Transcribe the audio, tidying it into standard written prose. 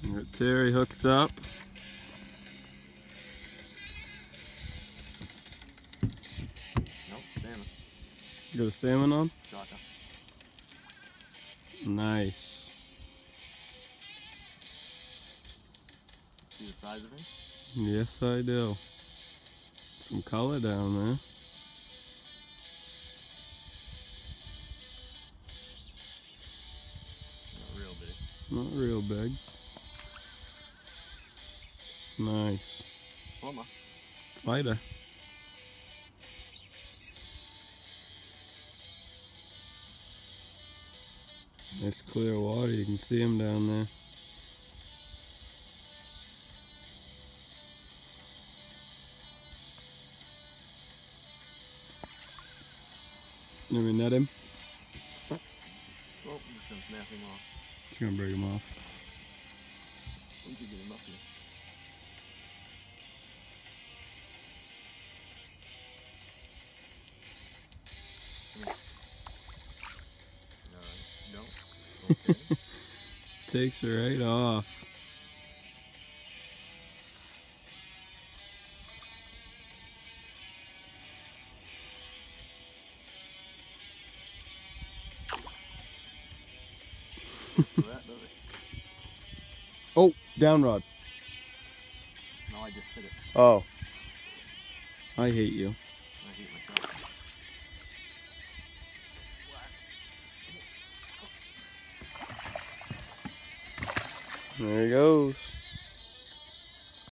Got Terry hooked up. Nope, salmon. You got a salmon on? Shaka. Nice. See the size of him? Yes, I do. Some color down there. Not real big. Not real big. Nice. Plumber. Fighter. Nice clear water, you can see him down there. Let me net him. Oh, I'm just gonna snap him off. Just gonna break him off. We could get him up here. No. Okay. Takes her right off. Oh, down rod. No, I just hit it. Oh. I hate you. I hate myself. There he goes.